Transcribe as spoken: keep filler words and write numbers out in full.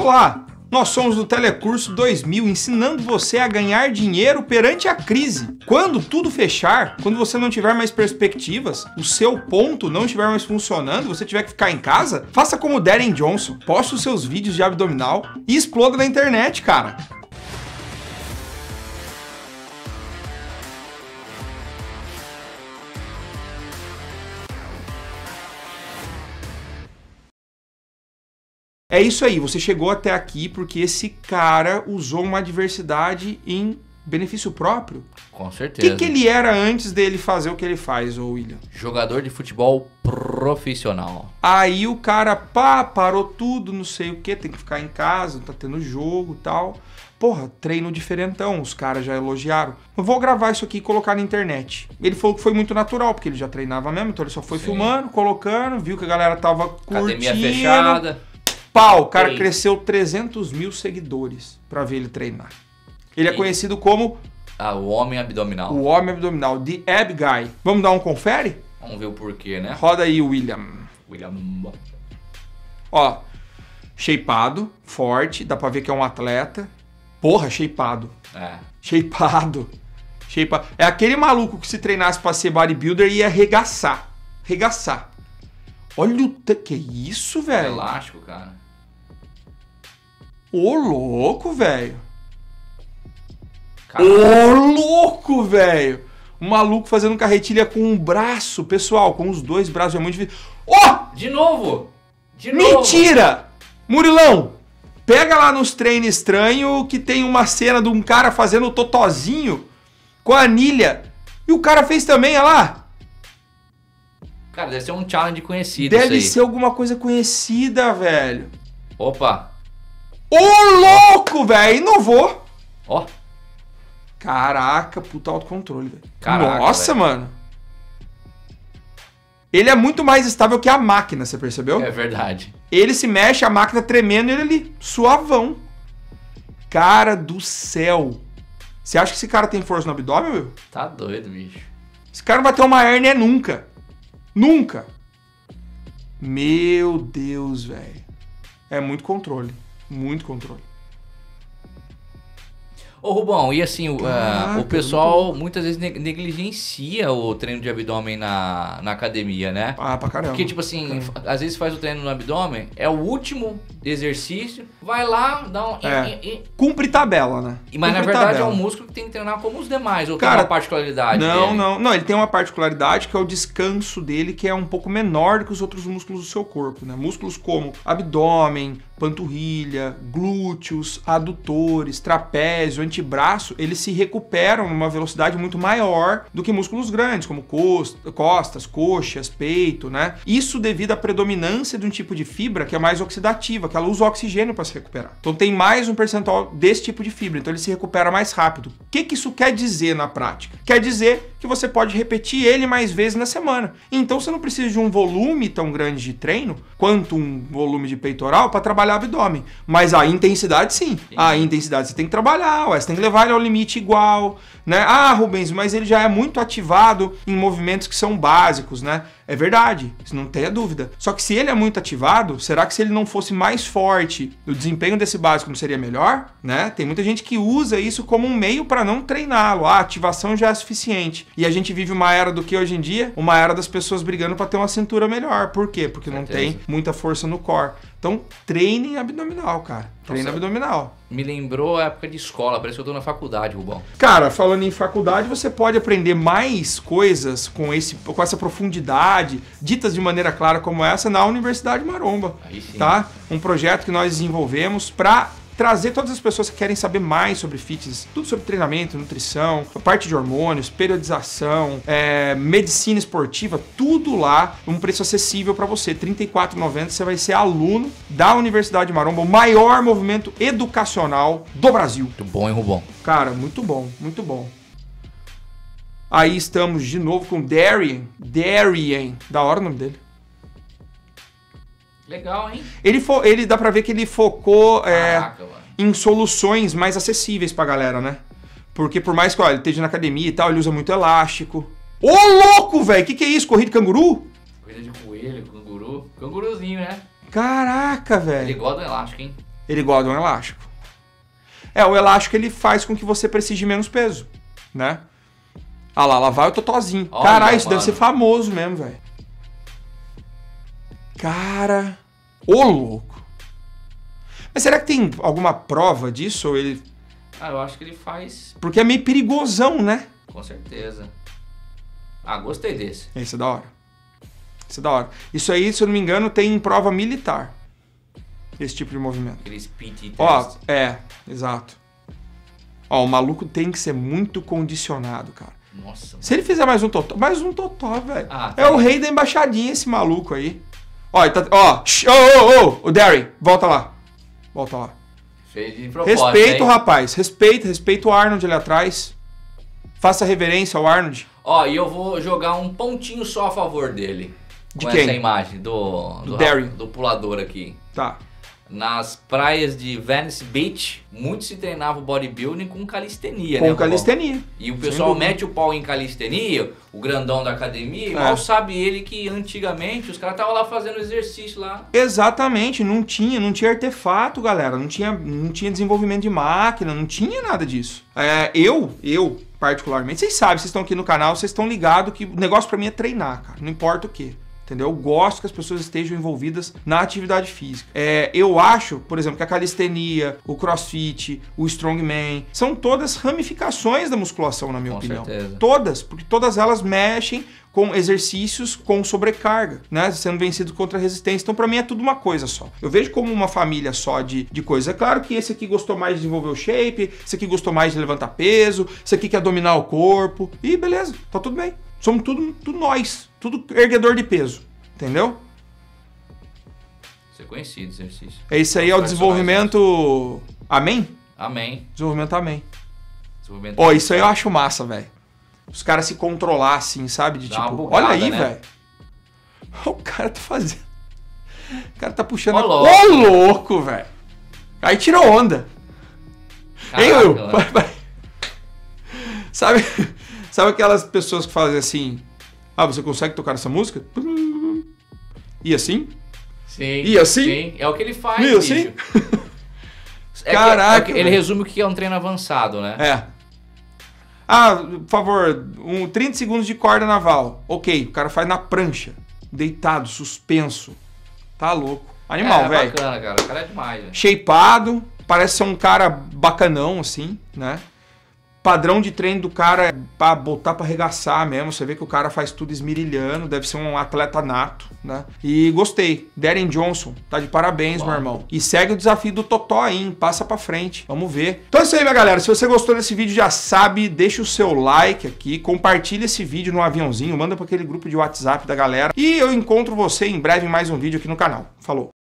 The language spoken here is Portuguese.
Olá, nós somos do Telecurso dois mil, ensinando você a ganhar dinheiro perante a crise. Quando tudo fechar, quando você não tiver mais perspectivas, o seu ponto não estiver mais funcionando, você tiver que ficar em casa, faça como o Darren Johnson, poste os seus vídeos de abdominal e exploda na internet, cara. É isso aí, você chegou até aqui porque esse cara usou uma adversidade em benefício próprio. Com certeza. O que, que ele era antes dele fazer o que ele faz, ô William? Jogador de futebol profissional. Aí o cara, pá, parou tudo, não sei o que, tem que ficar em casa, tá tendo jogo e tal. Porra, treino diferentão, os caras já elogiaram. Eu vou gravar isso aqui e colocar na internet. Ele falou que foi muito natural, porque ele já treinava mesmo, então ele só foi Sim. filmando, colocando, viu que a galera tava curtindo. Academia fechada. Pau, o cara Ei. cresceu trezentos mil seguidores pra ver ele treinar. Ele Ei. é conhecido como... Ah, o homem abdominal. O homem abdominal, The Ab Guy. Vamos dar um confere? Vamos ver o porquê, né? Roda aí, William. William. Ó, shapeado, forte, dá pra ver que é um atleta. Porra, shapeado. É. Shapeado. Shapeado. É aquele maluco que se treinasse pra ser bodybuilder ia arregaçar. Arregaçar. Olha o... Te... Que isso, velho? Elástico, cara. Ô, louco, velho. Ô, louco, velho. Um maluco fazendo carretilha com um braço. Pessoal, com os dois braços é muito difícil. Ó! Oh! De novo! De novo! Mentira! Murilão, pega lá nos treinos estranhos que tem uma cena de um cara fazendo o totozinho com a anilha. E o cara fez também, olha lá. Cara, deve ser um challenge conhecido. Deve isso aí. ser alguma coisa conhecida, velho. Opa! Ô, louco, velho! Inovou! Ó! Caraca, puta autocontrole, velho. Caraca, Nossa, véio. mano. Ele é muito mais estável que a máquina, você percebeu? É verdade. Ele se mexe, a máquina tremendo e ele ali, suavão. Cara do céu. Você acha que esse cara tem força no abdômen, meu? Tá doido, bicho. Esse cara não vai ter uma hérnia nunca. Nunca. Meu Deus, velho. É muito controle. Muito controle. Ô, Rubão, e assim, Caraca, uh, o pessoal muitas vezes negligencia o treino de abdômen na, na academia, né? Ah, pra caramba. Porque, tipo assim, às vezes faz o treino no abdômen, é o último exercício, vai lá, dá um... É. E, e... Cumpre tabela, né? Mas, Cumpre na verdade, tabela. é um músculo que tem que treinar como os demais, ou Cara, tem uma particularidade Não, dele? não. Não, ele tem uma particularidade que é o descanso dele, que é um pouco menor do que os outros músculos do seu corpo, né? Músculos como abdômen, panturrilha, glúteos, adutores, trapézio, antebraço, eles se recuperam numa velocidade muito maior do que músculos grandes, como costas, coxas, peito, né? Isso devido à predominância de um tipo de fibra que é mais oxidativa, que ela usa oxigênio para se recuperar. Então tem mais um percentual desse tipo de fibra, então ele se recupera mais rápido. O que que isso quer dizer na prática? Quer dizer que você pode repetir ele mais vezes na semana. Então você não precisa de um volume tão grande de treino quanto um volume de peitoral para trabalhar abdômen. Mas a intensidade sim. A intensidade você tem que trabalhar, ué, você tem que levar ele ao limite igual, né? Ah, Rubens, mas ele já é muito ativado em movimentos que são básicos, né? É verdade, isso não tenha dúvida. Só que se ele é muito ativado, será que se ele não fosse mais forte, o desempenho desse básico não seria melhor? Né? Tem muita gente que usa isso como um meio para não treiná-lo. Ah, a ativação já é suficiente. E a gente vive uma era do que hoje em dia? Uma era das pessoas brigando para ter uma cintura melhor. Por quê? Porque não tem muita força no core. Então, treine abdominal, cara. Treine abdominal. Me lembrou a época de escola, parece que eu tô na faculdade, Rubão. Cara, falando em faculdade, você pode aprender mais coisas com, esse, com essa profundidade, ditas de maneira clara como essa, na Universidade Maromba. Aí sim. Tá? Um projeto que nós desenvolvemos para trazer todas as pessoas que querem saber mais sobre fitness, tudo sobre treinamento, nutrição, a parte de hormônios, periodização, é, medicina esportiva, tudo lá, um preço acessível para você, trinta e quatro reais e noventa centavos, você vai ser aluno da Universidade Maromba, o maior movimento educacional do Brasil. Muito bom, hein, Rubão? Cara, muito bom, muito bom. Aí estamos de novo com Darien, Darien, da hora o nome dele. Legal, hein? Ele, fo ele dá pra ver que ele focou Caraca, é, em soluções mais acessíveis pra galera, né? Porque por mais que ó, ele esteja na academia e tal, ele usa muito elástico. Ô, louco, velho! Que que é isso? Corrida de canguru? Corrida de coelho, canguru. Canguruzinho, né? Caraca, velho. Ele gosta do elástico, hein? Ele gosta de um elástico. É, o elástico ele faz com que você precise de menos peso, né? Ah lá, lá vai o totozinho. Olha, Caralho, isso mano. deve ser famoso mesmo, velho. Cara, ô louco. Mas será que tem alguma prova disso? Ou ele... Ah, eu acho que ele faz... Porque é meio perigosão, né? Com certeza. Ah, gostei desse. Esse é da hora. Esse é da hora. Isso aí, se eu não me engano, tem em prova militar. Esse tipo de movimento. Aqueles P T test. Ó, é, exato. Ó, o maluco tem que ser muito condicionado, cara. Nossa. Se ele fizer mais um totó, mais um totó, velho. Ah, é o rei da embaixadinha esse maluco aí. Ó, ele tá, ó, shh, ô, ô, ô, o Derry, volta lá. Volta lá. Fez de propósito, Respeita o hein? rapaz, respeita, respeita o Arnold ali atrás. Faça reverência ao Arnold. Ó, e eu vou jogar um pontinho só a favor dele. De com quem? essa imagem do, Do do, Derry. do pulador aqui. Tá. Nas praias de Venice Beach, muito se treinava o bodybuilding com calistenia, Com né? calistenia. E o Sem pessoal dúvida. mete o pau em calistenia, o grandão da academia, e É. mal sabe ele que antigamente os caras estavam lá fazendo exercício lá. Exatamente, não tinha, não tinha artefato, galera, não tinha, não tinha desenvolvimento de máquina, não tinha nada disso. É, eu, eu, particularmente, vocês sabem, vocês estão aqui no canal, vocês estão ligados que o negócio pra mim é treinar, cara, não importa o quê. Entendeu? Eu gosto que as pessoas estejam envolvidas na atividade física. É, eu acho, por exemplo, que a calistenia, o crossfit, o strongman, são todas ramificações da musculação, na minha Com opinião. certeza. Todas, porque todas elas mexem com exercícios com sobrecarga, né? Sendo vencido contra a resistência. Então, pra mim, é tudo uma coisa só. Eu vejo como uma família só de, de coisas. É claro que esse aqui gostou mais de desenvolver o shape, esse aqui gostou mais de levantar peso, esse aqui quer dominar o corpo. E beleza, tá tudo bem. Somos tudo, tudo nós, tudo erguedor de peso, entendeu? Você conhecido exercício. É isso aí, é o desenvolvimento... Amém? Amém. Desenvolvimento amém. Desenvolvimento Ó, isso aí eu acho massa, velho. Os caras se controlar assim, sabe? De Dá uma tipo, bugada, olha aí, né? velho. O cara tá fazendo... O cara tá puxando... Ô, a... louco. Ô, louco, velho. Aí tirou onda. Hein, Caraca, Will? né? Vai, vai. Sabe... Sabe aquelas pessoas que fazem assim, ah, você consegue tocar essa música? E assim? Sim. E assim? Sim, é o que ele faz, E bicho. assim? É que- Caraca, é que ele velho. resume o que é um treino avançado, né? É. Ah, por favor, um trinta segundos de corda naval. Ok, o cara faz na prancha, deitado, suspenso. Tá louco. Animal, é, velho. bacana, cara. O cara é demais, velho. Shapeado, parece ser um cara bacanão, assim, né? Padrão de treino do cara é pra botar pra arregaçar mesmo. Você vê que o cara faz tudo esmirilhando, deve ser um atleta nato, né? E gostei. Darren Johnson, tá de parabéns, Uau. meu irmão. E segue o desafio do Totó aí, hein? Passa pra frente. Vamos ver. Então é isso aí, minha galera. Se você gostou desse vídeo, já sabe, deixa o seu like aqui, compartilha esse vídeo no aviãozinho, manda pra aquele grupo de WhatsApp da galera. E eu encontro você em breve em mais um vídeo aqui no canal. Falou!